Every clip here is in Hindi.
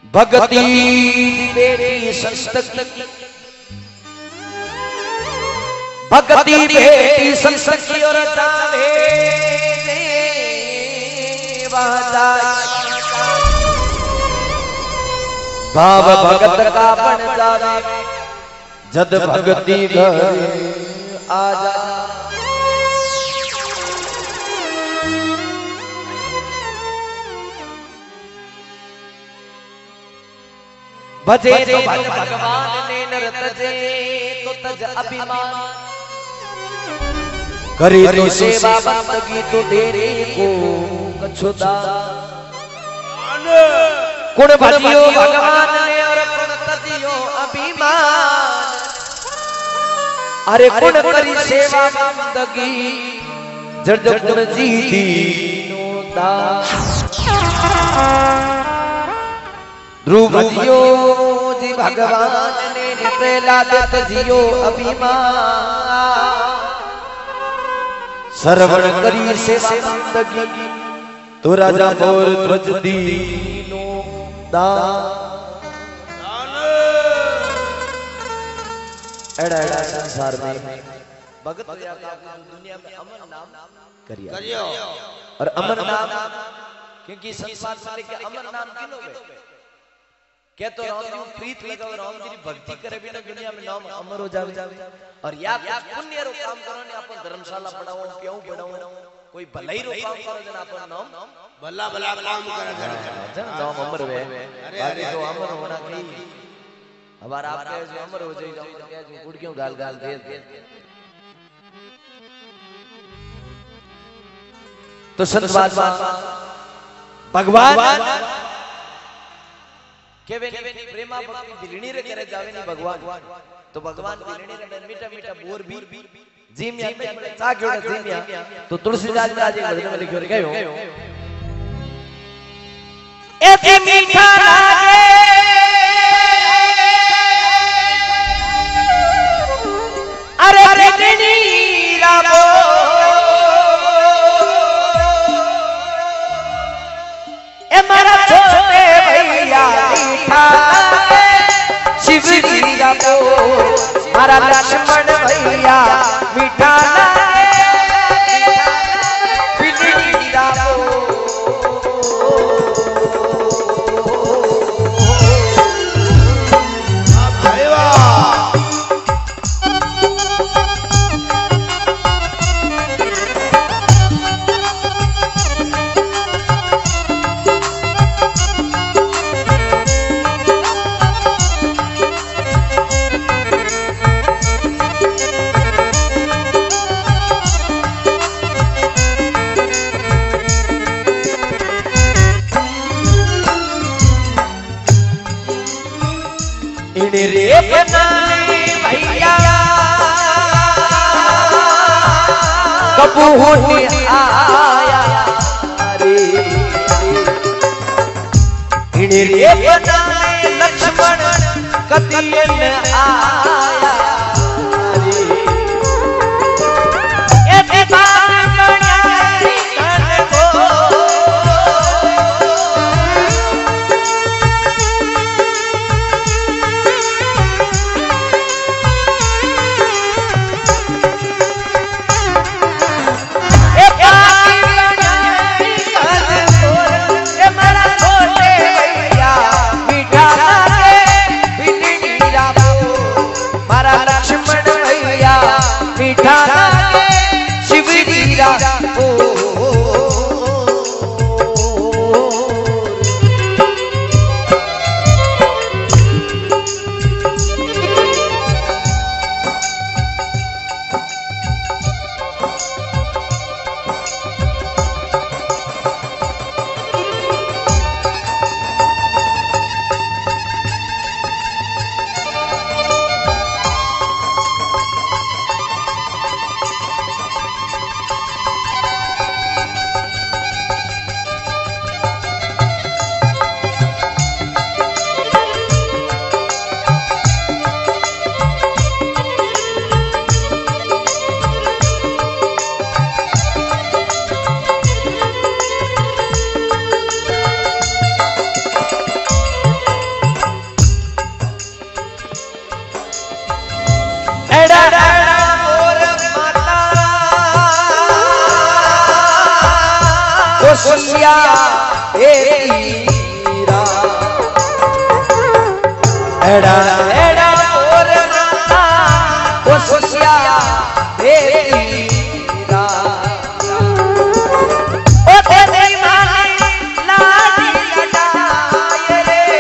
भगती बेटी संस्तकी, भगती बेटी संस्तकी और जावे भाव भगत का बन जावे जद भगती घर आ जा। भजे तो भगवान ने नर तजे तो तज अभिमान, करे तो सेवा बंदगी तो देने को कछुदा। कुण भजियो भगवान ने और कुण तजियो अभिमान, अरे कुण करी सेवा बंदगी जड़ कुण जीती नोदा। ध्रुव जियो जी भगवान ने प्रहलाद तजियो अभिमान, श्रवण करी सेवा बंदगी तो राजा मोर ध्वज दीनो दान। एड़ा एड़ा संसार में भगत दुनिया में अमर नाम करियो और अमर नाम, क्योंकि संसार सारे के अमर नाम किनो है क्या तो राम जी प्रीत लगाओ, राम जी भक्ति करे बिना दुनिया में नाम अमर हो जावे। और या पुण्य रो काम करो ने अपन धर्मशाला बढ़ाओ, क्यों बढ़ाओ, कोई भलाई रो काम करो जन अपन नाम भला भला काम करे जन नाम अमर वे। बाकी तो अमर होना नहीं, हमारा आप कहे जो अमर हो जाए जाओ क्या जो गुड़ क्यों गाल गाल दे। तो संतवाद भगवान केवे प्रेमा भक्ति दिलणी रे करे जावे नी भगवान, तो भगवान दिलणी रे मीठा मीठा बोर भी जीमिया में चाग्योड़ा जीमिया। तो तुलसीदास जी आज भजन में लिखियो रे कयो एते मीठा लागे अरे दिलणी राबो ए मारा छोटे भैया शिव जी राबो मारा लक्ष्मण भैया मीठा बिजली राबो। रे बनाए भैया कबू होने आया रे रे बनाए लक्ष्मण कतिये न आया para सुसिया तेरा एड़ा एड़ा और माता वो सुसिया तेरा ओ तेरी मां लाडी लड़ाए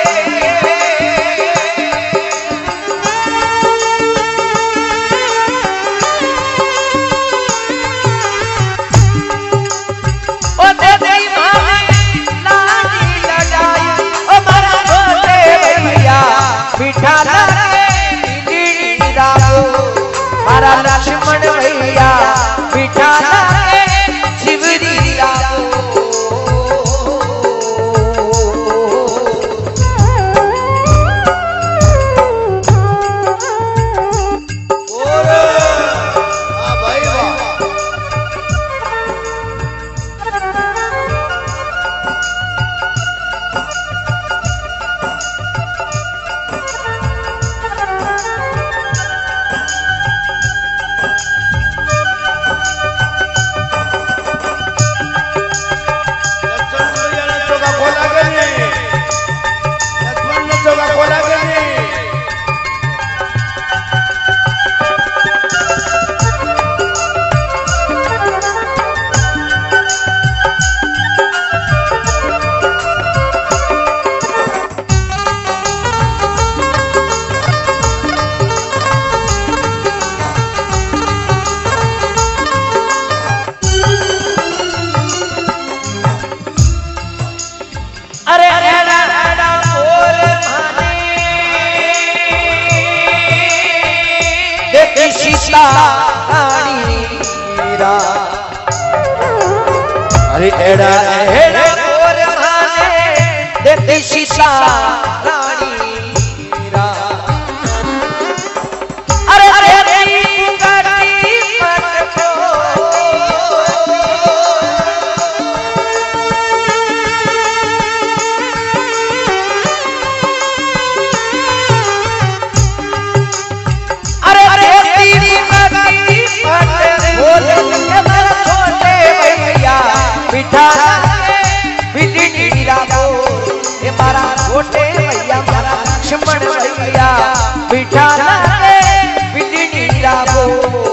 ओ तेरी मां लाडी लड़ाई ओ मारा छोटे भैया मीठा लागे मारा लक्ष्मण भैया मीठा लागे शिवरी रागो अरे एड़ा एड़ा और माने देखती सीता रानी रा अरे तेरी पुकारी मत को अरे तेरी पुकारी मत बोले मेरा छोटे भैया मीठा बिजली रागो ये मारा छोटे भैया मारा लक्ष्मण भैया मीठा बिजली रागो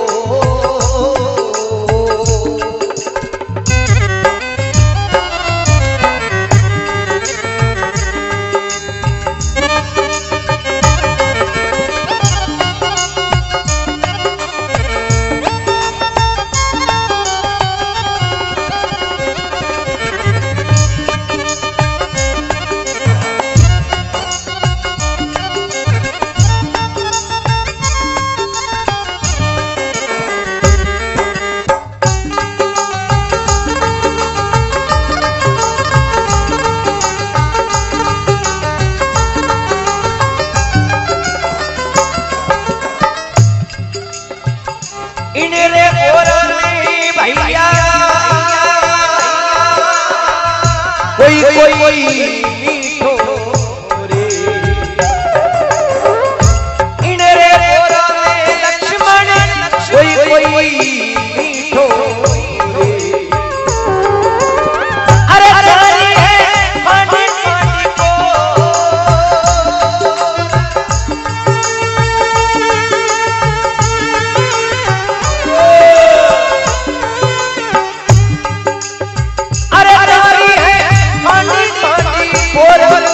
कोई कोई मीठो रे इन रे गोरा में लक्ष्मण कोई कोई मीठो रे अरे जानी है पानी पानी को अरे जानी है पानी पानी और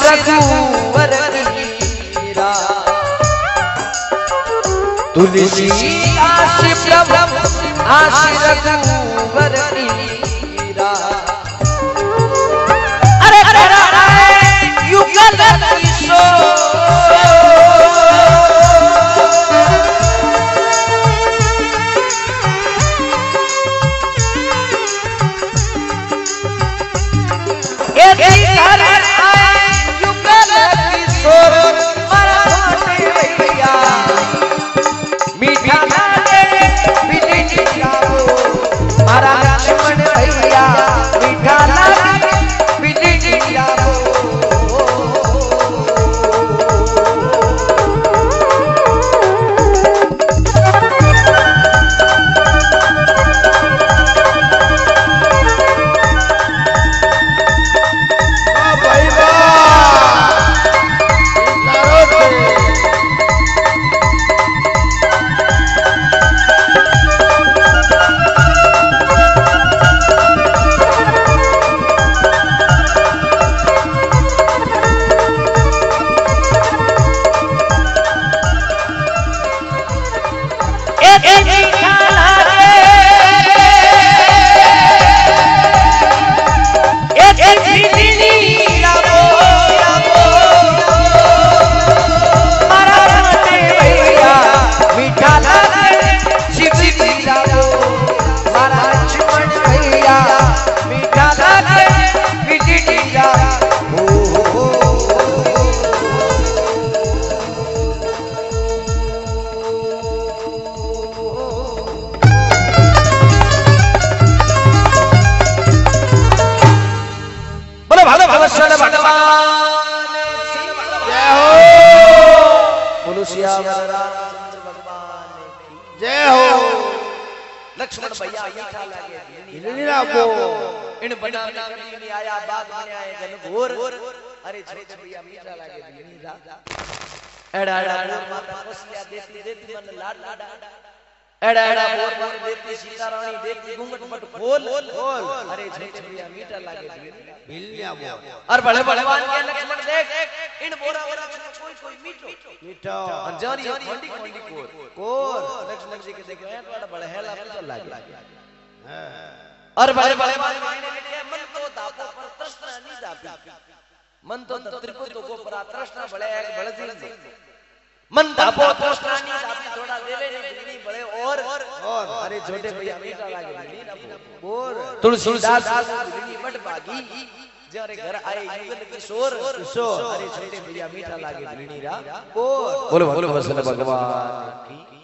रघुवर मीरा तुलसी आशी प्रभु आशी रघुवर मीरा अरे युगल जय हो। लक्ष्मण भैया मीठा लागे लीला को इन बना नहीं आया बाग बने आए घनघोर अरे छोटे भैया मीठा लागे लीला एड़ा एड़ा मोर माता कोसलिया देती देती मन लाड लाड एड़ा एड़ा मोर मोर देती सीता रानी देती घूंघट पट खोल खोल अरे छोटे भैया मीठा लागे लीला को और बड़े भगवान के लक्ष्मण देख इन बोरा बोरा कोई कोई मीठो मीठा अंजारी मंडी मंडी कोर लक्ष्मण जी के देख रहे हैं बड़ा बड़ा हेला तो लागे और बड़े बड़े मायने लगे मन तो दापो पर तृष्णा नहीं दापी मन तो त्रिपुत को पर तृष्णा बड़े एक बड़े दिल से मन दापो तृष्णा नहीं दापी थोड़ा देवे नहीं बड़े और अरे छोटे भैया मीठा लागे बोर तुलसीदास मठ बागी जरे घर आए युगल किशोर अरे छोटे भैया मीठा लागे बोलो बोलो भगवान की